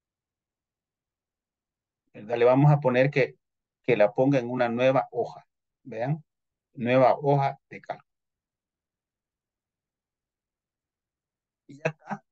¿Verdad? Le vamos a poner que, que la ponga en una nueva hoja. Vean, nueva hoja de cálculo. Y acá,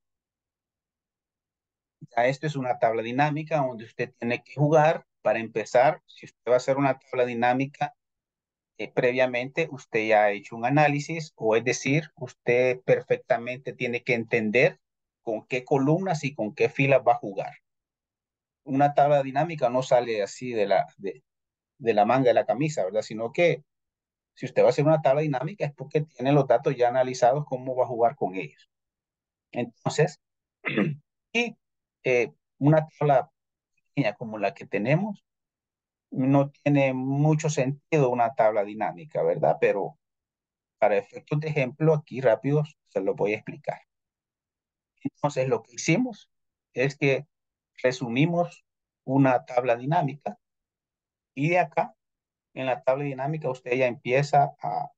ya esto es una tabla dinámica donde usted tiene que jugar. Para empezar, si usted va a hacer una tabla dinámica, eh, previamente usted ya ha hecho un análisis, o es decir, usted perfectamente tiene que entender con qué columnas y con qué filas va a jugar. Una tabla dinámica no sale así de la, de, de la manga de la camisa, ¿verdad? Sino que si usted va a hacer una tabla dinámica es porque tiene los datos ya analizados, cómo va a jugar con ellos. Entonces, y eh, una tabla pequeña como la que tenemos, no tiene mucho sentido una tabla dinámica, ¿verdad? Pero para efectos de ejemplo, aquí rápido se lo voy a explicar. Entonces, lo que hicimos es que resumimos una tabla dinámica, y de acá, en la tabla dinámica, usted ya empieza a,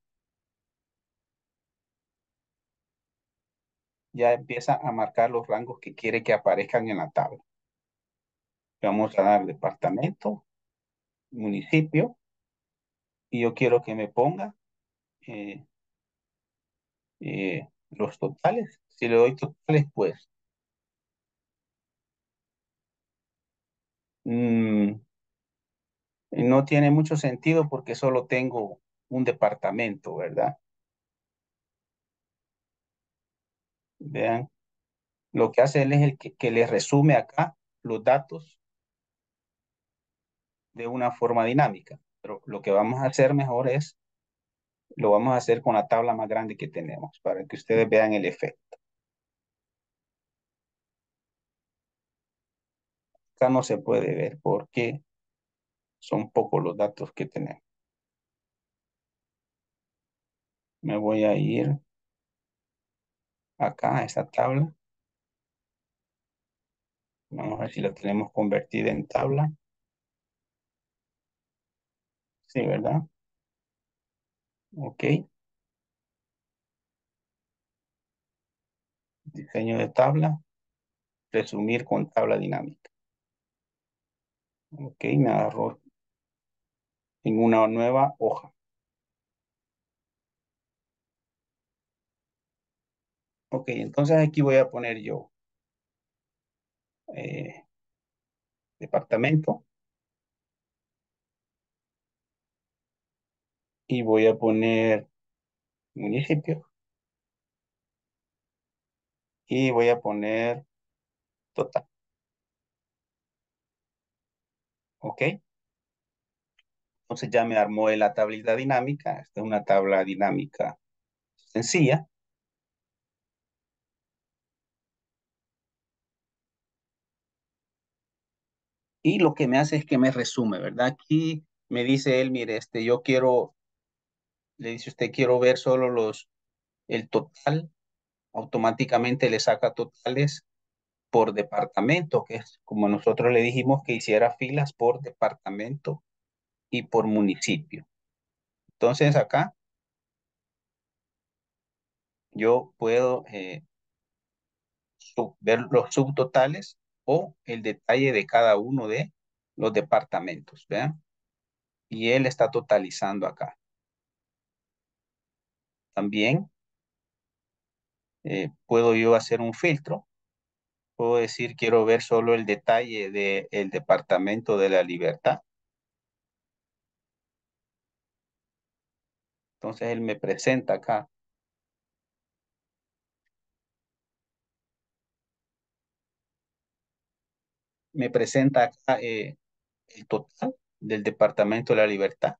ya empieza a marcar los rangos que quiere que aparezcan en la tabla. Vamos a dar departamento, municipio, y yo quiero que me ponga eh, eh, los totales. Si le doy totales, pues mmm, no tiene mucho sentido porque solo tengo un departamento, ¿verdad? Vean, lo que hace él es el que, que le resume acá los datos de una forma dinámica. Pero lo que vamos a hacer mejor es, lo vamos a hacer con la tabla más grande que tenemos para que ustedes vean el efecto. Acá no se puede ver porque son pocos los datos que tenemos. Me voy a ir acá a esta tabla. Vamos a ver si la tenemos convertida en tabla. Sí, ¿verdad? Ok. Diseño de tabla. Resumir con tabla dinámica. Ok, me agarró en una nueva hoja. Ok, entonces aquí voy a poner yo eh, departamento. Y voy a poner municipio. Y voy a poner total. Ok. Entonces ya me armó la tablita dinámica. Esta es una tabla dinámica sencilla. Y lo que me hace es que me resume, ¿verdad? Aquí me dice él, mire, este, yo quiero, le dice usted, quiero ver solo los, el total. Automáticamente le saca totales por departamento, que es como nosotros le dijimos que hiciera filas por departamento y por municipio. Entonces acá yo puedo eh, sub, ver los subtotales o el detalle de cada uno de los departamentos, ¿vean? Y él está totalizando acá. También eh, puedo yo hacer un filtro. Puedo decir, quiero ver solo el detalle del departamento de la Libertad. Entonces él me presenta acá. Me presenta acá eh, el total del departamento de la Libertad.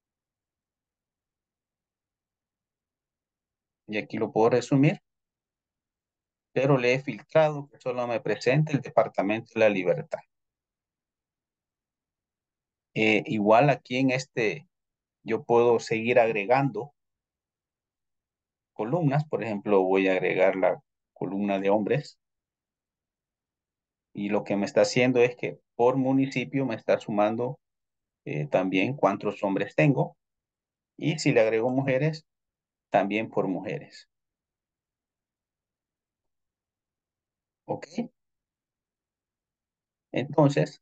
Y aquí lo puedo resumir. Pero le he filtrado que solo me presente el departamento de la Libertad. Eh, igual aquí en este, yo puedo seguir agregando columnas. Por ejemplo, voy a agregar la columna de hombres. Y lo que me está haciendo es que por municipio me está sumando eh, también cuántos hombres tengo. Y si le agrego mujeres, también por mujeres. ¿Ok? Entonces,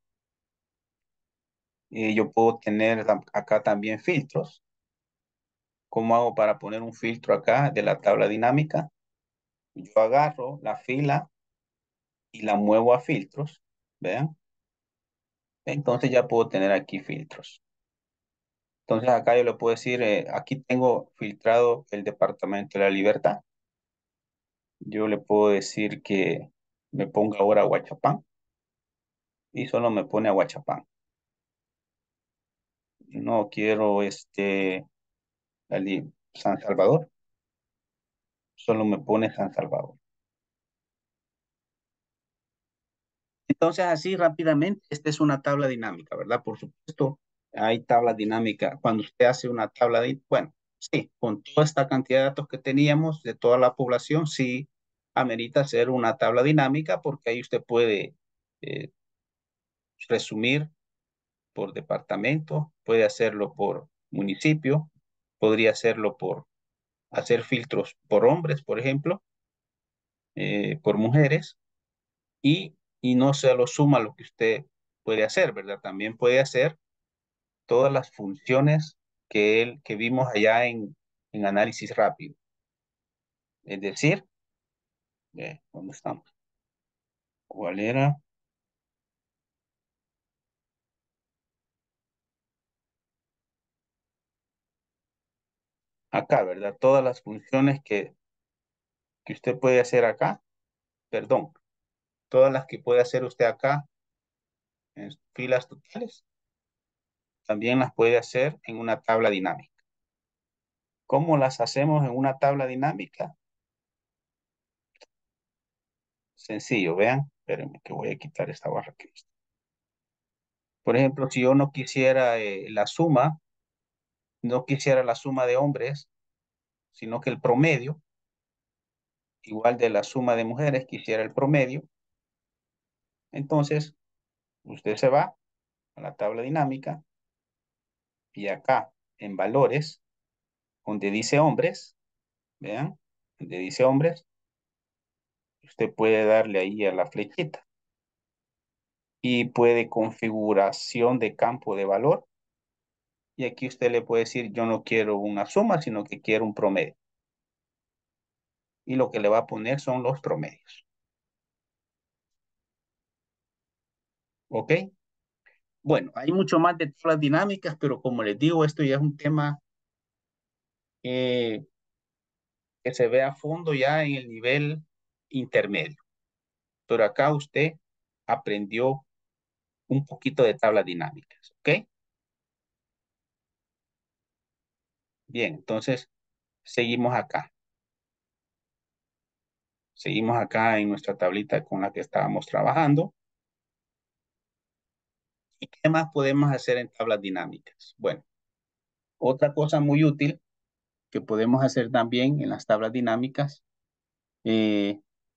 eh, yo puedo tener acá también filtros. ¿Cómo hago para poner un filtro acá de la tabla dinámica? Yo agarro la fila y la muevo a filtros, vean. Entonces ya puedo tener aquí filtros. Entonces acá yo le puedo decir, eh, aquí tengo filtrado el Departamento de la Libertad. Yo le puedo decir que me ponga ahora Huachapán y solo me pone a Huachapán. No quiero este ali- San Salvador, solo me pone San Salvador. Entonces así rápidamente, esta es una tabla dinámica, ¿verdad? Por supuesto, hay tabla dinámica. Cuando usted hace una tabla de, bueno, sí, con toda esta cantidad de datos que teníamos de toda la población, sí amerita hacer una tabla dinámica porque ahí usted puede eh, resumir por departamento, puede hacerlo por municipio, podría hacerlo por hacer filtros por hombres, por ejemplo, eh, por mujeres, y, y no se lo suma lo que usted puede hacer, ¿verdad? También puede hacer todas las funciones que, él, que vimos allá en, en análisis rápido. Es decir, eh, ¿dónde estamos? ¿Cuál era? Acá, ¿verdad? Todas las funciones que, que usted puede hacer acá, perdón, todas las que puede hacer usted acá en filas totales, también las puede hacer en una tabla dinámica. ¿Cómo las hacemos en una tabla dinámica? Sencillo, vean. Espérenme que voy a quitar esta barra que está. Por ejemplo, si yo no quisiera eh, la suma, no quisiera la suma de hombres, sino que el promedio, igual de la suma de mujeres, quisiera el promedio. Entonces, usted se va a la tabla dinámica y acá en valores, donde dice hombres, vean, donde dice hombres, usted puede darle ahí a la flechita y puede configuración de campo de valor. Y aquí usted le puede decir, yo no quiero una suma, sino que quiero un promedio. Y lo que le va a poner son los promedios. ¿Ok? Bueno, hay mucho más de tablas dinámicas, pero como les digo, esto ya es un tema eh, que se ve a fondo ya en el nivel intermedio. Pero acá usted aprendió un poquito de tablas dinámicas. ¿Ok? Bien, entonces seguimos acá. Seguimos acá en nuestra tablita con la que estábamos trabajando. ¿Y qué más podemos hacer en tablas dinámicas? Bueno, otra cosa muy útil que podemos hacer también en las tablas dinámicas, eh,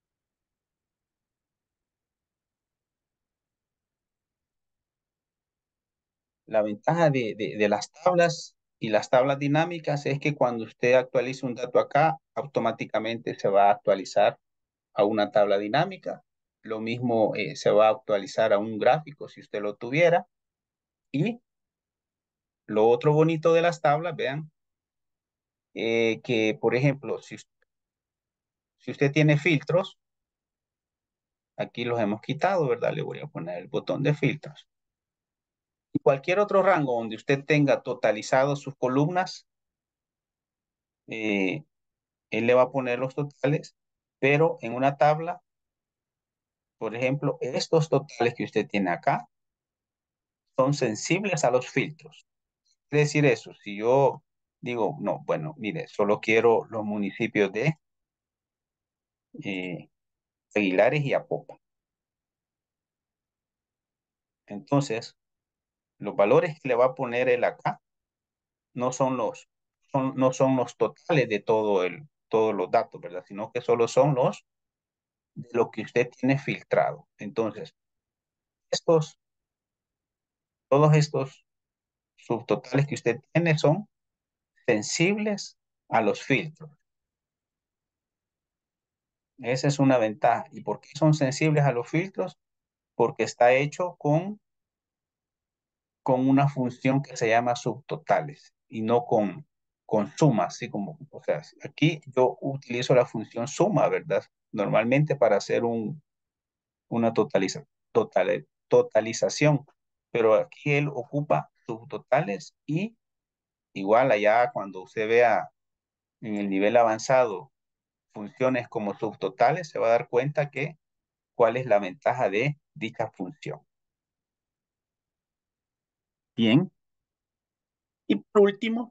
la ventaja de, de, de las tablas y las tablas dinámicas es que cuando usted actualiza un dato acá, automáticamente se va a actualizar a una tabla dinámica. Lo mismo eh, se va a actualizar a un gráfico si usted lo tuviera. Y lo otro bonito de las tablas, vean, eh, que por ejemplo, si, si usted tiene filtros, aquí los hemos quitado, ¿verdad? Le voy a poner el botón de filtros. Y cualquier otro rango donde usted tenga totalizado sus columnas, eh, él le va a poner los totales, pero en una tabla, por ejemplo, estos totales que usted tiene acá son sensibles a los filtros. Quiere decir eso, si yo digo, no, bueno, mire, solo quiero los municipios de eh, Aguilares y Apopa. Entonces, los valores que le va a poner él acá no son los, son, no son los totales de todo el, todos los datos, ¿verdad? Sino que solo son los de lo que usted tiene filtrado. Entonces, estos, todos estos subtotales que usted tiene son sensibles a los filtros. Esa es una ventaja. ¿Y por qué son sensibles a los filtros? Porque está hecho con, con una función que se llama subtotales y no con, con suma, así como, o sea, aquí yo utilizo la función suma, ¿verdad? Normalmente para hacer un, una totaliza, total, totalización, pero aquí él ocupa subtotales y igual allá cuando usted vea en el nivel avanzado funciones como subtotales, se va a dar cuenta que cuál es la ventaja de dicha función. Bien. Y por último,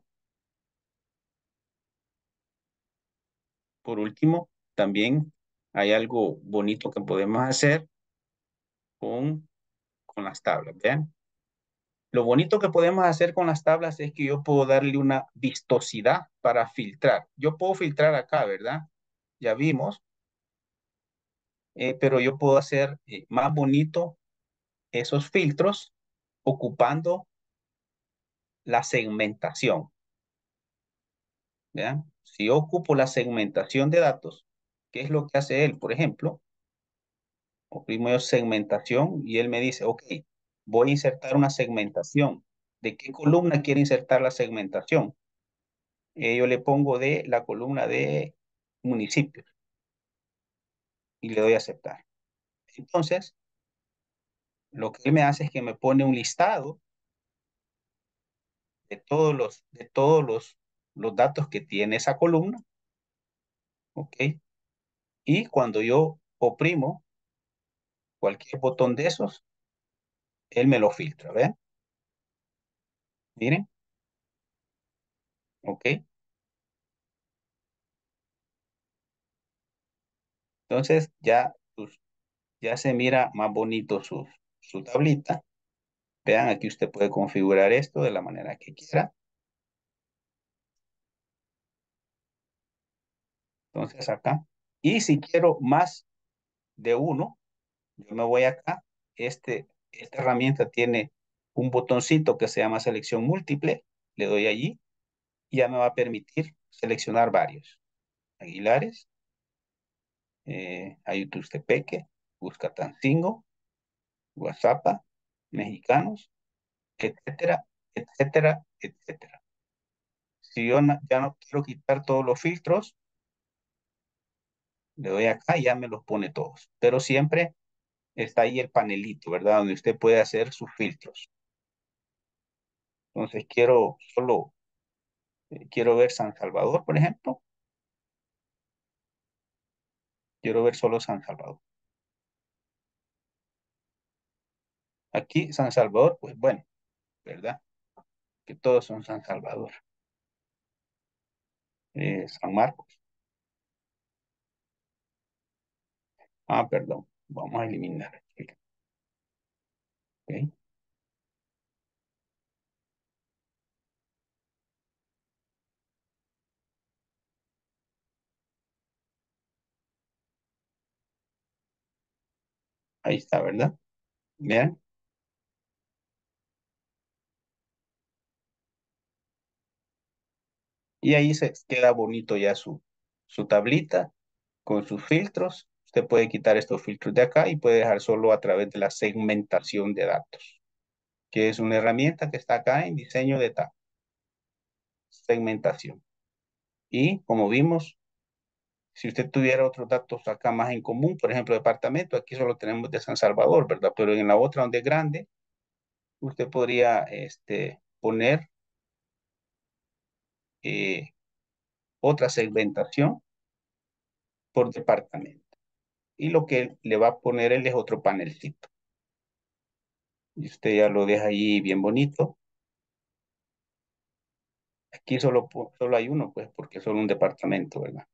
por último, también hay algo bonito que podemos hacer con, con las tablas. Vean. Lo bonito que podemos hacer con las tablas es que yo puedo darle una vistosidad para filtrar. Yo puedo filtrar acá, ¿verdad? Ya vimos. Eh, pero yo puedo hacer eh, más bonito esos filtros ocupando la segmentación. ¿Vean? Si yo ocupo la segmentación de datos, ¿qué es lo que hace él? Por ejemplo, oprimo yo segmentación y él me dice, ok, voy a insertar una segmentación. ¿De qué columna quiere insertar la segmentación? Eh, yo le pongo de la columna de municipios y le doy a aceptar. Entonces, lo que él me hace es que me pone un listado de todos los, de todos los, los datos que tiene esa columna. ¿Ok? Y cuando yo oprimo cualquier botón de esos, él me lo filtra, ¿ven? Miren. ¿Ok? Entonces ya, pues, ya se mira más bonito su, su tablita. Vean, aquí usted puede configurar esto de la manera que quiera. Entonces acá. Y si quiero más de uno, yo me voy acá. Este, esta herramienta tiene un botoncito que se llama selección múltiple. Le doy allí y ya me va a permitir seleccionar varios. Aguilares, eh, Ayutustepeque, Cuscatancingo, Guazapa, Mexicanos, etcétera, etcétera, etcétera. Si yo no, ya no quiero quitar todos los filtros, le doy acá y ya me los pone todos. Pero siempre está ahí el panelito, ¿verdad? Donde usted puede hacer sus filtros. Entonces quiero solo, eh, quiero ver San Salvador, por ejemplo. Quiero ver solo San Salvador. Aquí San Salvador, pues bueno, ¿verdad? Que todos son San Salvador. Eh, San Marcos. Ah, perdón. Vamos a eliminar. Okay. Ahí está, ¿verdad? Vean. Y ahí se queda bonito ya su, su tablita con sus filtros. Usted puede quitar estos filtros de acá y puede dejar solo a través de la segmentación de datos, que es una herramienta que está acá en diseño de tabla. Segmentación. Y como vimos, si usted tuviera otros datos acá más en común, por ejemplo, departamento, aquí solo tenemos de San Salvador, ¿verdad? Pero en la otra donde es grande, usted podría este, poner eh, otra segmentación por departamento. Y lo que le va a poner él es otro panelcito. Y usted ya lo deja ahí bien bonito. Aquí solo, solo hay uno, pues, porque es solo un departamento, ¿verdad?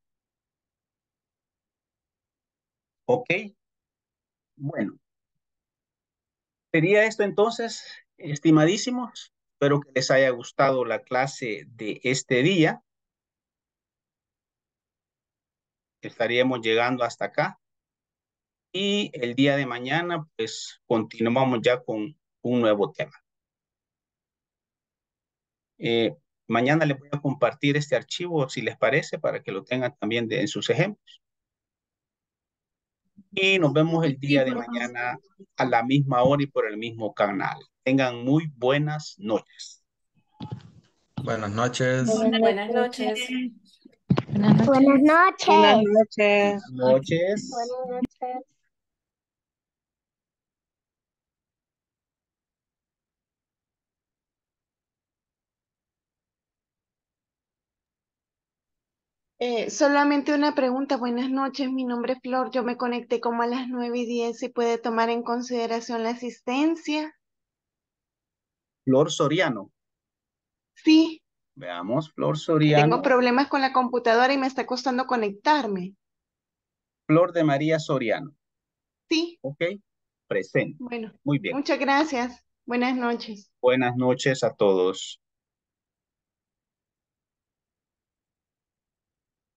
Ok. Bueno. Sería esto entonces, estimadísimos. Espero que les haya gustado la clase de este día. Estaríamos llegando hasta acá. Y el día de mañana, pues, continuamos ya con un nuevo tema. Eh, mañana les voy a compartir este archivo, si les parece, para que lo tengan también de, en sus ejemplos. Y nos vemos el día de mañana a la misma hora y por el mismo canal. Tengan muy buenas noches. Buenas noches. Buenas noches. Buenas noches. Buenas noches. Buenas noches. Buenas noches. Buenas noches. Eh, solamente una pregunta. Buenas noches, mi nombre es Flor. Yo me conecté como a las nueve y diez. ¿Se puede tomar en consideración la asistencia? Flor Soriano. Sí, Veamos, Flor tengo Soriano. problemas con la computadora y me está costando conectarme. Flor de María Soriano. Sí, Ok, presente. bueno, Muy bien. muchas gracias. Buenas noches. Buenas noches a todos.